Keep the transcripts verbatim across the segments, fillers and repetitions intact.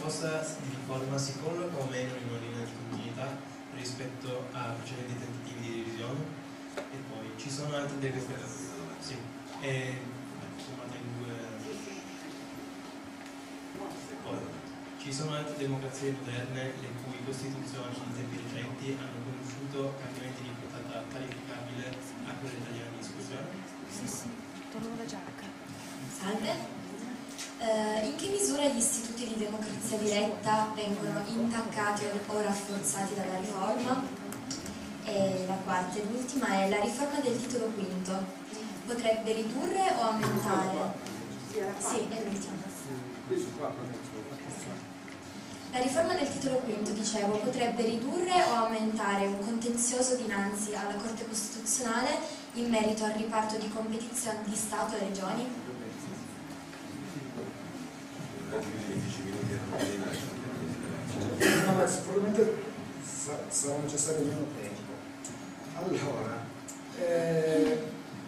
proposta di riforma si colloca o meno in una linea di continuità rispetto a precedenti tentativi di revisione? E poi ci sono altre democrazie, sì, e, in due... poi, ci sono altre democrazie moderne le cui costituzioni in tempi recenti hanno conosciuto cambiamenti di portata qualificabile a quella italiana in discussione? Sì, sì, torno da Giacca. Salve. Uh, in che misura gli istituti di democrazia diretta vengono intaccati o rafforzati dalla riforma? E la quarta e l'ultima è: la riforma del titolo quinto potrebbe ridurre o aumentare? Sì, è l'ultima. La riforma del titolo quinto, dicevo, potrebbe ridurre o aumentare un contenzioso dinanzi alla Corte Costituzionale in merito al riparto di competizioni di Stato e Regioni? No, sicuramente sarà necessario meno tempo. Allora, eh,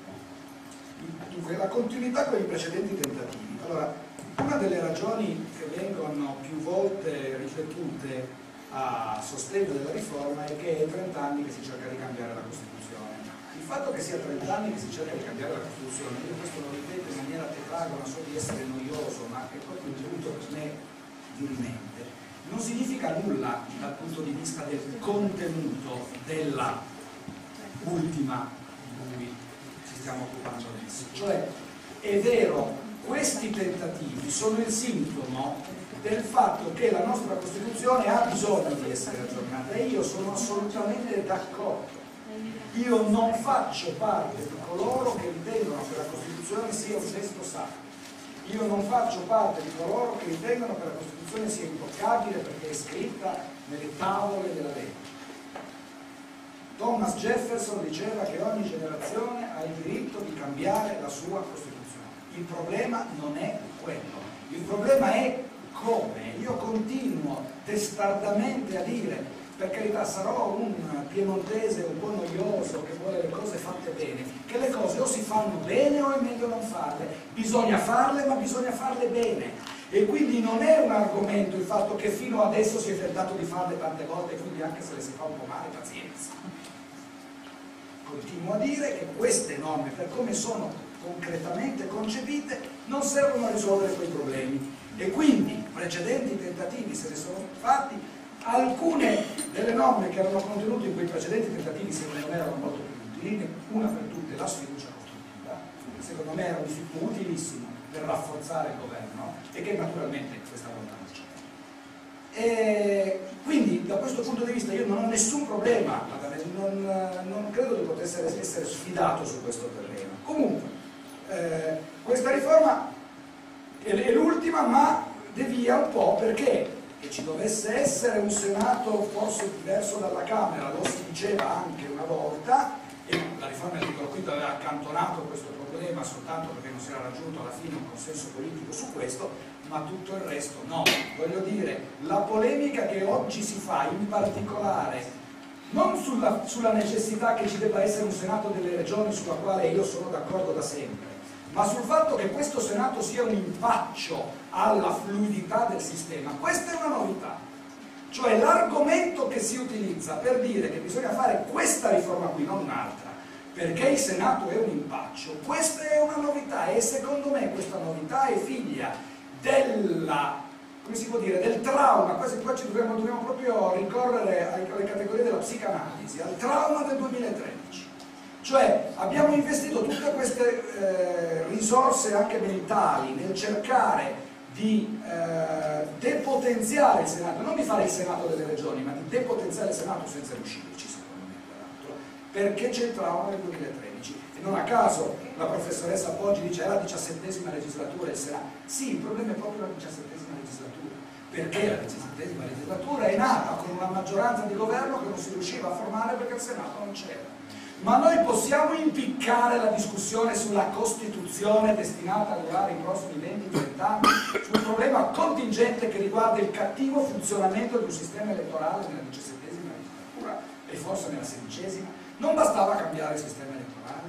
dunque, la continuità con i precedenti tentativi. Allora, una delle ragioni che vengono più volte riflettute a sostegno della riforma è che è trenta anni che si cerca di cambiare la Costituzione. Il fatto che sia trenta anni che si cerca di cambiare la Costituzione, io questo lo ripeto in maniera tetragona, so di essere noioso, ma è proprio un punto per me dirimente, non significa nulla dal punto di vista del contenuto della ultima di cui ci stiamo occupando adesso. Cioè, è vero, questi tentativi sono il sintomo del fatto che la nostra Costituzione ha bisogno di essere aggiornata e io sono assolutamente d'accordo. Io non faccio parte di coloro che ritengono che la Costituzione sia un testo sacro. Io non faccio parte di coloro che ritengono che la Costituzione sia intoccabile perché è scritta nelle tavole della legge. Thomas Jefferson diceva che ogni generazione ha il diritto di cambiare la sua Costituzione. Il problema non è quello, il problema è come. Io continuo testardamente a dire, per carità, sarò un piemontese un po' noioso che vuole le cose fatte bene, che le cose o si fanno bene o è meglio non farle. Bisogna farle, ma bisogna farle bene. E quindi non è un argomento il fatto che fino adesso si è tentato di farle tante volte e quindi anche se le si fa un po' male, pazienza. Continuo a dire che queste norme, per come sono concretamente concepite, non servono a risolvere quei problemi. E quindi precedenti tentativi se ne sono fatti. Alcune delle norme che erano contenute in quei precedenti tentativi secondo me erano molto più utili, una per tutte la sfiducia costruttiva, secondo me era un istituto utilissimo per rafforzare il governo e che naturalmente questa volta non c'è. E quindi da questo punto di vista io non ho nessun problema, non, non credo di poter essere, essere sfidato su questo terreno. Comunque, eh, questa riforma è, è l'ultima, ma devia un po' perché che ci dovesse essere un Senato forse diverso dalla Camera, lo si diceva anche una volta, e la riforma del titolo quinto aveva accantonato questo problema soltanto perché non si era raggiunto alla fine un consenso politico su questo, ma tutto il resto no. Voglio dire, la polemica che oggi si fa, in particolare, non sulla, sulla necessità che ci debba essere un Senato delle Regioni, sulla quale io sono d'accordo da sempre, ma sul fatto che questo Senato sia un impaccio alla fluidità del sistema, questa è una novità. Cioè l'argomento che si utilizza per dire che bisogna fare questa riforma qui, non un'altra, perché il Senato è un impaccio, questa è una novità e secondo me questa novità è figlia della, come si può dire, del trauma, quasi qua ci dobbiamo, dobbiamo proprio ricorrere alle categorie della psicanalisi, al trauma del duemilatredici. Cioè abbiamo investito tutte queste eh, risorse anche mentali nel cercare di eh, depotenziare il Senato, non di fare il Senato delle Regioni, ma di depotenziare il Senato senza riuscirci, secondo me, peraltro, perché c'è il trauma del duemilatredici. E non a caso la professoressa Poggi dice è la diciassettesima legislatura il Senato. Sì, il problema è proprio la diciassettesima legislatura, perché la diciassettesima legislatura è nata con una maggioranza di governo che non si riusciva a formare perché il Senato non c'era. Ma noi possiamo impiccare la discussione sulla Costituzione destinata a durare i prossimi venti trenta anni su un problema contingente che riguarda il cattivo funzionamento di un sistema elettorale nella diciassettesima legislatura e forse nella sedicesima? Non bastava cambiare il sistema elettorale?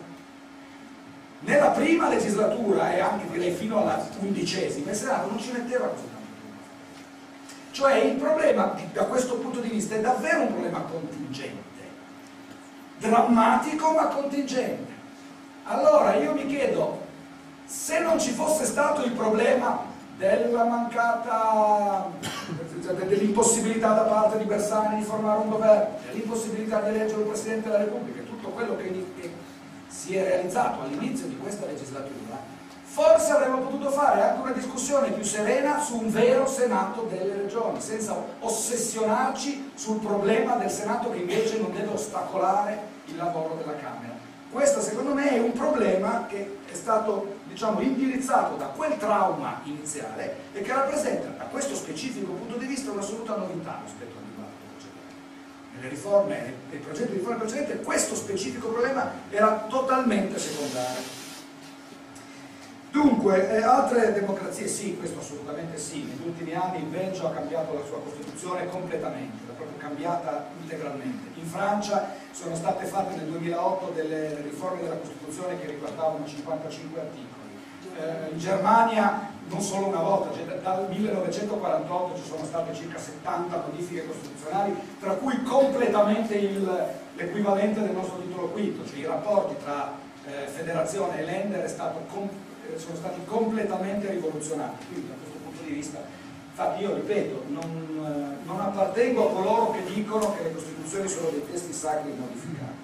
Nella prima legislatura e anche direi fino alla undicesima il Senato non ci metteva così tanto tempo. Cioè il problema da questo punto di vista è davvero un problema contingente, drammatico ma contingente. Allora io mi chiedo, se non ci fosse stato il problema della mancata, dell'impossibilità da parte di Bersani di formare un governo, dell'impossibilità di eleggere un Presidente della Repubblica, tutto quello che, che si è realizzato all'inizio di questa legislatura, forse avremmo potuto fare anche una discussione più serena su un vero Senato delle Regioni, senza ossessionarci sul problema del Senato che invece non deve ostacolare il lavoro della Camera. Questo secondo me è un problema che è stato, diciamo, indirizzato da quel trauma iniziale e che rappresenta da questo specifico punto di vista un'assoluta novità rispetto al dibattito precedente. Nelle riforme, nei progetti di riforma precedente, questo specifico problema era totalmente secondario. Dunque, eh, altre democrazie sì, questo assolutamente sì, negli ultimi anni il Belgio ha cambiato la sua Costituzione completamente, l'ha proprio cambiata integralmente. In Francia sono state fatte nel duemilaotto delle riforme della Costituzione che riguardavano cinquantacinque articoli. Eh, in Germania non solo una volta, cioè dal millenovecentoquarantotto ci sono state circa settanta modifiche costituzionali, tra cui completamente l'equivalente del nostro titolo quinto, cioè i rapporti tra eh, federazione e Länder è stato completamente sono stati completamente rivoluzionati, quindi da questo punto di vista, infatti io ripeto, non, non appartengo a coloro che dicono che le Costituzioni sono dei testi sacri modificati.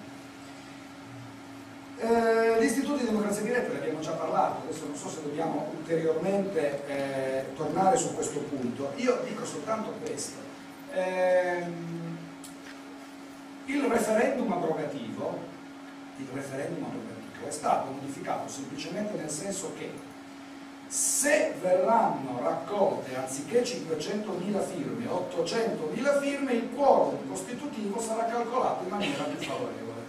Eh, gli istituti di democrazia diretta ne abbiamo già parlato, adesso non so se dobbiamo ulteriormente eh, tornare su questo punto, io dico soltanto questo. Eh, il referendum abrogativo, il referendum abrogativo è stato modificato semplicemente nel senso che se verranno raccolte anziché cinquecentomila firme, ottocentomila firme, il quorum costitutivo sarà calcolato in maniera più favorevole.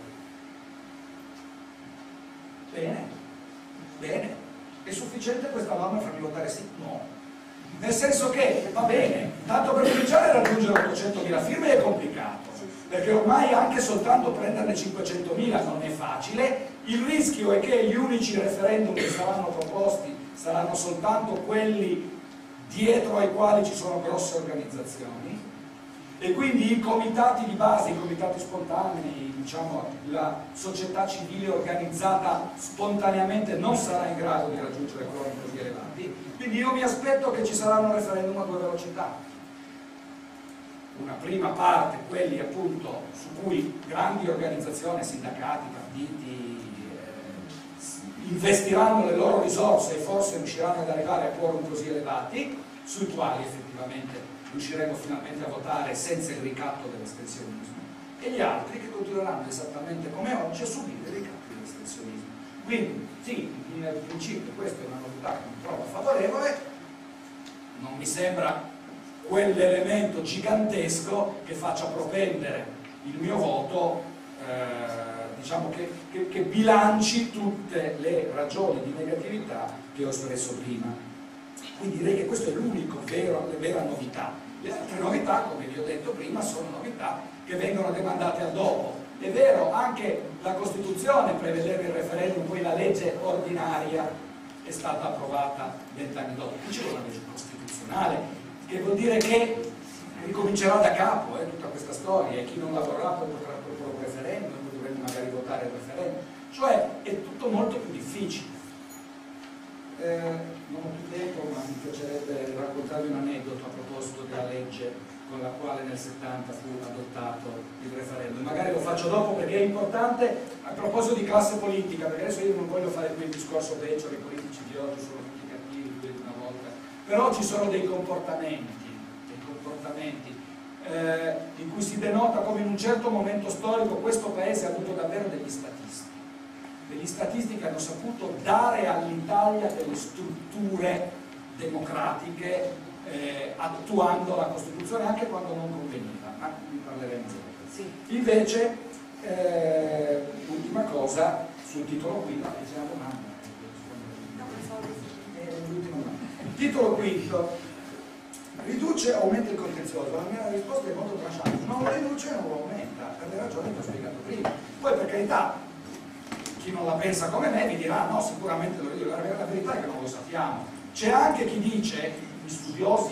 Bene, bene. È sufficiente questa norma per farmi votare sì? No. Nel senso che, va bene, tanto per cominciare a raggiungere ottocentomila firme è complicato, perché ormai anche soltanto prenderne cinquecentomila non è facile. Il rischio è che gli unici referendum che saranno proposti saranno soltanto quelli dietro ai quali ci sono grosse organizzazioni e quindi i comitati di base, i comitati spontanei, diciamo la società civile organizzata spontaneamente non sarà in grado di raggiungere quorum così elevati, quindi io mi aspetto che ci saranno referendum a due velocità. Una prima parte, quelli appunto su cui grandi organizzazioni, sindacati, partiti investiranno le loro risorse e forse riusciranno ad arrivare a quorum così elevati, sui quali effettivamente riusciremo finalmente a votare senza il ricatto dell'astensionismo, e gli altri che continueranno esattamente come oggi a subire i ricatti dell'astensionismo. Quindi sì, in principio questa è una novità che mi trovo favorevole, non mi sembra quell'elemento gigantesco che faccia propendere il mio voto, eh, diciamo che, che, che bilanci tutte le ragioni di negatività che ho espresso prima. Quindi direi che questa è l'unico vero, la vera novità. Le altre novità, come vi ho detto prima, sono novità che vengono demandate al dopo. È vero, anche la Costituzione prevedeva il referendum, poi la legge ordinaria è stata approvata vent'anni dopo. Qui c'è una legge costituzionale, che vuol dire che ricomincerà da capo eh, tutta questa storia, e chi non la vorrà poi potrà proporre un referendum, poi dovremo magari votare il referendum, cioè è tutto molto più difficile. Eh, non ho più tempo, ma mi piacerebbe raccontarvi un aneddoto a proposito della legge con la quale nel settanta fu adottato il referendum. Magari lo faccio dopo perché è importante a proposito di classe politica, perché adesso io non voglio fare qui il discorso vecchio, i politici di oggi sono tutti cattivi più di una volta, però ci sono dei comportamenti, dei comportamenti eh, in cui si denota come in un certo momento storico questo paese ha avuto davvero degli statisti. degli statisti che hanno saputo dare all'Italia delle strutture democratiche eh, attuando la Costituzione anche quando non conveniva, ma ne parleremo dopo. Sì. Invece, eh, l'ultima cosa, sul titolo quinto, c'è una domanda. Il titolo quinto riduce o aumenta il contenzioso? La mia risposta è molto tranchante, non lo riduce e non lo aumenta, per le ragioni che ho spiegato prima. Poi per carità, chi non la pensa come me vi dirà no, sicuramente lo dico, la verità è che non lo sappiamo. C'è anche chi dice, gli studiosi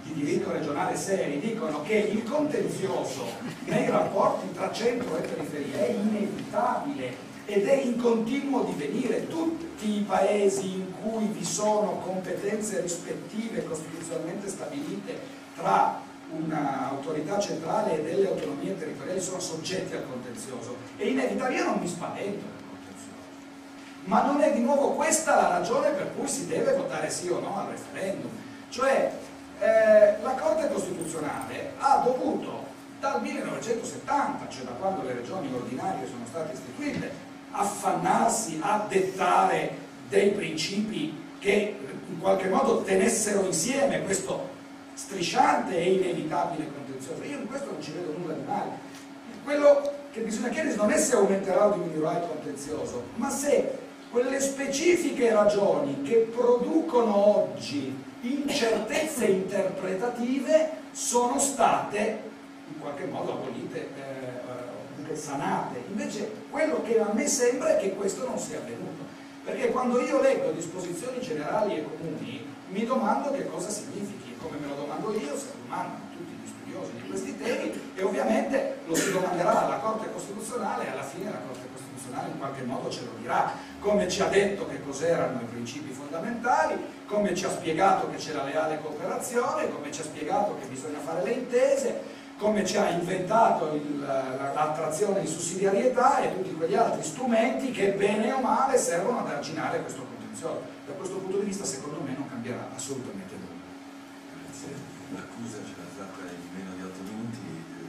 di diritto regionale seri dicono che il contenzioso nei rapporti tra centro e periferia è inevitabile ed è in continuo divenire. Tutti i paesi in cui vi sono competenze rispettive costituzionalmente stabilite tra un'autorità centrale e delle autonomie territoriali sono soggetti al contenzioso. È inevitabile, io non mi spavento del contenzioso, ma non è di nuovo questa la ragione per cui si deve votare sì o no al referendum. Cioè eh, la Corte Costituzionale ha dovuto dal millenovecentosettanta, cioè da quando le regioni ordinarie sono state istituite, affannarsi a dettare dei principi che in qualche modo tenessero insieme questo strisciante e inevitabile contenzioso. Io in questo non ci vedo nulla di male. Quello che bisogna chiedersi non è se aumenterà o diminuirà il contenzioso, ma se quelle specifiche ragioni che producono oggi incertezze interpretative sono state in qualche modo abolite, eh, sanate. Invece quello che a me sembra è che questo non sia avvenuto, perché quando io leggo disposizioni generali e comuni mi domando che cosa significhi, come me lo domando io, se lo domandano tutti gli studiosi di questi temi, e ovviamente lo si domanderà alla Corte Costituzionale e alla fine la Corte Costituzionale in qualche modo ce lo dirà, come ci ha detto che cos'erano i principi fondamentali, come ci ha spiegato che c'è la leale cooperazione, come ci ha spiegato che bisogna fare le intese, come ci ha inventato l'attrazione di sussidiarietà e tutti quegli altri strumenti che bene o male servono ad arginare questo contenzioso. Da questo punto di vista secondo me non cambierà assolutamente nulla. Grazie. L'accusa ce l'ha fatta in meno di otto minuti.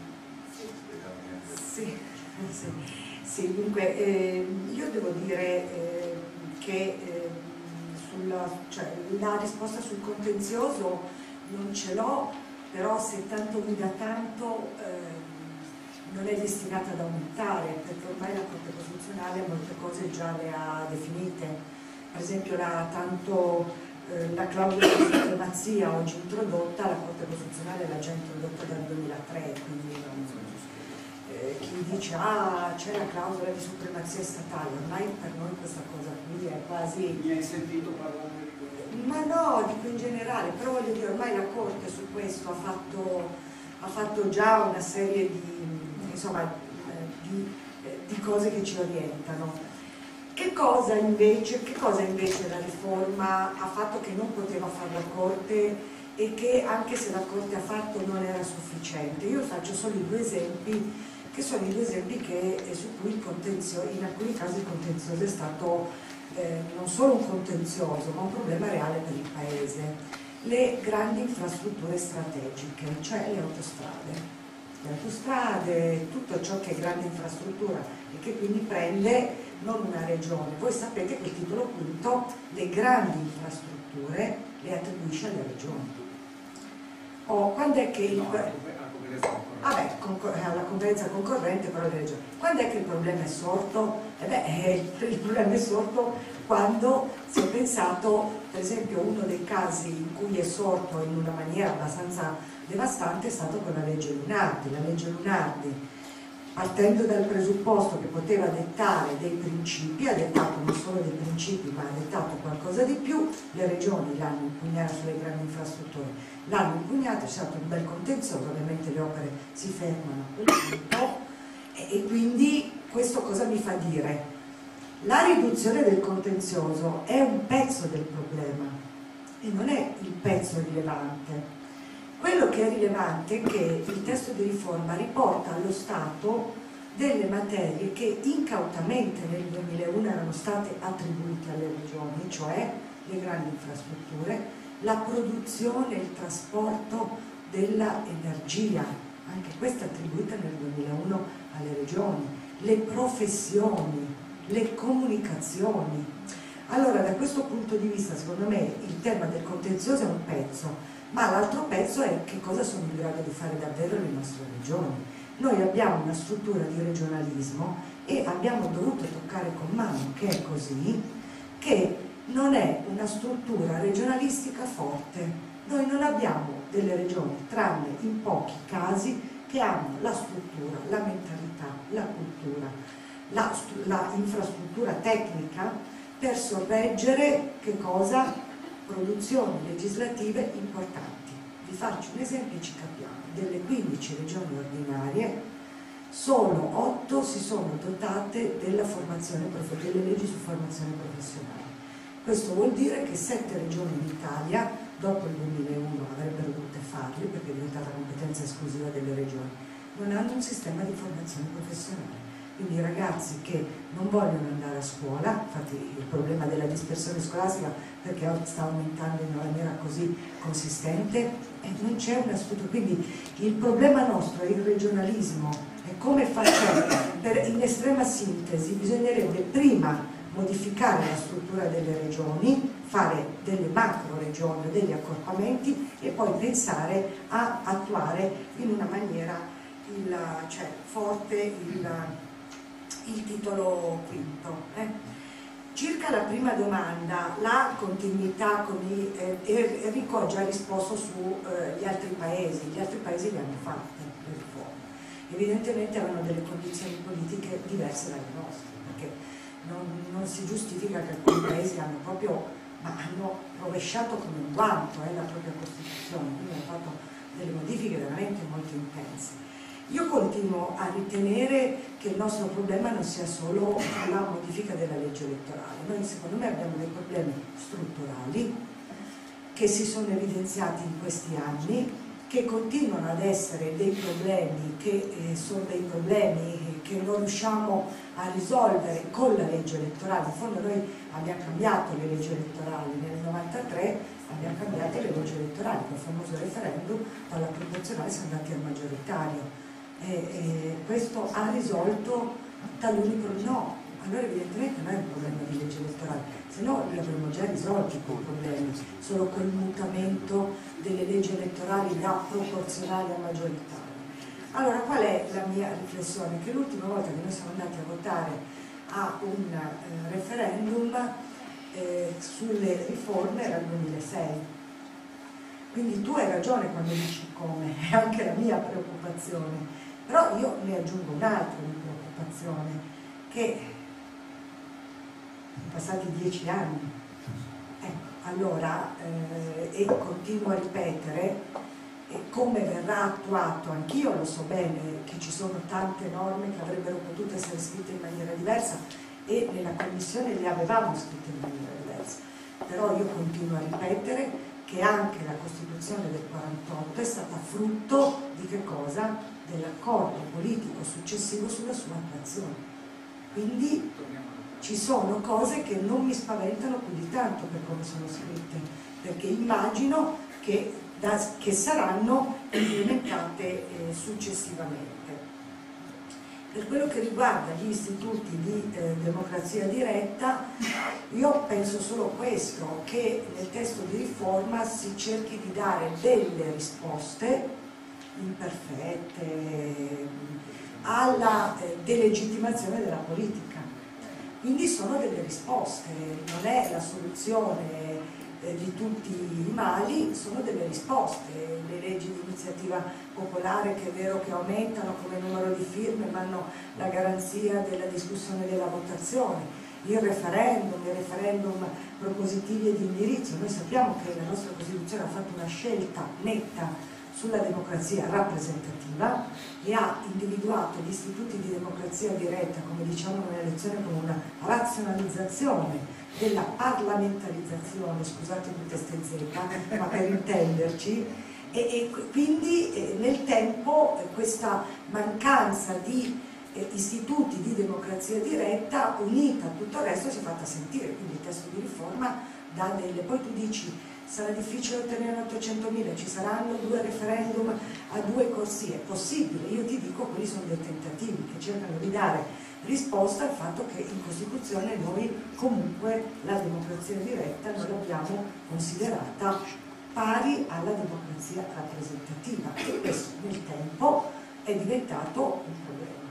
Sì, sì. Sì, dunque eh, io devo dire eh, che eh, sulla, cioè, la risposta sul contenzioso non ce l'ho, però se tanto mi dà tanto eh, non è destinata ad aumentare, perché ormai la Corte Costituzionale molte cose già le ha definite. Per esempio la, tanto, eh, la clausola di supremazia oggi introdotta, la Corte Costituzionale l'ha già introdotta dal duemilatré, quindi non, eh, chi dice ah c'è la clausola di supremazia statale, ormai per noi questa cosa qui è quasi... Mi hai sentito parlare di questo? Ma no, dico in generale, però voglio dire, ormai la Corte su questo ha fatto, ha fatto già una serie di, insomma, di, di cose che ci orientano. Che cosa, invece, che cosa invece la riforma ha fatto che non poteva fare la Corte e che anche se la Corte ha fatto non era sufficiente? Io faccio solo i due esempi, che sono i due esempi che, su cui il contenzioso, in alcuni casi il contenzioso è stato Eh, non solo un contenzioso, ma un problema reale per il Paese. Le grandi infrastrutture strategiche, cioè le autostrade. Le autostrade, tutto ciò che è grande infrastruttura e che quindi prende non una regione. Voi sapete che il titolo quinto le grandi infrastrutture le attribuisce alle regioni. O quando è che il... No, Vabbè, alla concorrenza concorrente però le regioni. Quando è che il problema è sorto? Eh beh, il problema è sorto quando si è pensato, per esempio uno dei casi in cui è sorto in una maniera abbastanza devastante è stato con la legge Lunardi. La legge Lunardi, partendo dal presupposto che poteva dettare dei principi, ha dettato non solo dei principi ma ha dettato qualcosa di più, le regioni l'hanno impugnata sulle grandi infrastrutture, l'hanno impugnato, c'è stato un bel contenzioso, ovviamente le opere si fermano a quel punto e, e quindi questo cosa mi fa dire? La riduzione del contenzioso è un pezzo del problema e non è il pezzo rilevante. Quello che è rilevante è che il testo di riforma riporta allo Stato delle materie che incautamente nel duemilauno erano state attribuite alle regioni, cioè le grandi infrastrutture, la produzione e il trasporto dell'energia, anche questa attribuita nel duemilauno alle regioni, le professioni, le comunicazioni. Allora da questo punto di vista secondo me il tema del contenzioso è un pezzo, ma l'altro pezzo è che cosa sono in grado di fare davvero le nostre regioni. Noi abbiamo una struttura di regionalismo e abbiamo dovuto toccare con mano che è così, che non è una struttura regionalistica forte. Noi non abbiamo delle regioni, tranne in pochi casi, che hanno la struttura, la mentalità, la cultura, la, la infrastruttura tecnica per sorreggere che cosa? Produzioni legislative importanti. vi faccio un esempio e ci capiamo. Delle quindici regioni ordinarie, solo otto si sono dotate della formazione, delle leggi su formazione professionale. Questo vuol dire che sette regioni in Italia, dopo il duemilauno, avrebbero dovute farli perché è diventata competenza esclusiva delle regioni, non hanno un sistema di formazione professionale. Quindi i ragazzi che non vogliono andare a scuola, infatti il problema della dispersione scolastica perché oggi sta aumentando in una maniera così consistente, e non c'è una struttura. Quindi il problema nostro è il regionalismo, e come facciamo? Per, in estrema sintesi bisognerebbe prima modificare la struttura delle regioni, fare delle macro regioni, degli accorpamenti e poi pensare a attuare in una maniera il, cioè, forte il, il titolo quinto. Eh. Circa la prima domanda, la continuità con i, eh, Enrico ha già risposto sugli eh, altri paesi, gli altri paesi le hanno fatte le riforme, evidentemente avevano delle condizioni politiche diverse dalle nostre, perché non, non si giustifica che alcuni paesi hanno proprio, ma hanno rovesciato come un guanto eh, la propria Costituzione, quindi hanno fatto delle modifiche veramente molto intense. Io continuo a ritenere che il nostro problema non sia solo la modifica della legge elettorale. Noi secondo me abbiamo dei problemi strutturali che si sono evidenziati in questi anni, che continuano ad essere dei problemi che eh, sono dei problemi che non riusciamo a risolvere con la legge elettorale. In fondo noi abbiamo cambiato le leggi elettorali nel novantatré, abbiamo cambiato le leggi elettorali con il famoso referendum, dalla proporzionale siamo andati al maggioritario. E, e questo ha risolto taluni problemi? No, allora evidentemente non è un problema di legge elettorale, se no li avremmo già risolti quei problemi, solo col mutamento delle leggi elettorali da proporzionali a maggioritarie. Allora qual è la mia riflessione? Che l'ultima volta che noi siamo andati a votare a un eh, referendum eh, sulle riforme era il duemilasei. Quindi tu hai ragione quando dici come, è anche la mia preoccupazione. Però io ne aggiungo un'altra di preoccupazione, che sono passati dieci anni, ecco, allora, eh, e continuo a ripetere, e come verrà attuato, anch'io lo so bene che ci sono tante norme che avrebbero potuto essere scritte in maniera diversa e nella Commissione le avevamo scritte in maniera diversa, però io continuo a ripetere che anche la Costituzione del quarantotto è stata frutto di che cosa? Dell'accordo politico successivo sulla sua attuazione. Quindi ci sono cose che non mi spaventano più di tanto per come sono scritte, perché immagino che, da, che saranno implementate eh, successivamente. Per quello che riguarda gli istituti di eh, democrazia diretta, io penso solo questo, che nel testo di riforma si cerchi di dare delle risposte imperfette alla eh, delegittimazione della politica. Quindi sono delle risposte, non è la soluzione eh, di tutti i mali, sono delle risposte. Le leggi di iniziativa popolare, che è vero che aumentano come numero di firme, ma hanno la garanzia della discussione e della votazione. Il referendum, i referendum propositivi e di indirizzo. Noi sappiamo che la nostra Costituzione ha fatto una scelta netta sulla democrazia rappresentativa e ha individuato gli istituti di democrazia diretta, come diciamo nella lezione, come una razionalizzazione della parlamentarizzazione, scusate tutte ste zecca, ma per intenderci, e, e quindi eh, nel tempo eh, questa mancanza di eh, istituti di democrazia diretta unita a tutto il resto si è fatta sentire, quindi il testo di riforma dà delle... Poi tu dici sarà difficile ottenere ottocentomila, ci saranno due referendum a due corsie, è possibile, io ti dico quelli sono dei tentativi che cercano di dare risposta al fatto che in Costituzione noi comunque la democrazia diretta non l'abbiamo considerata pari alla democrazia rappresentativa e questo nel tempo è diventato un problema.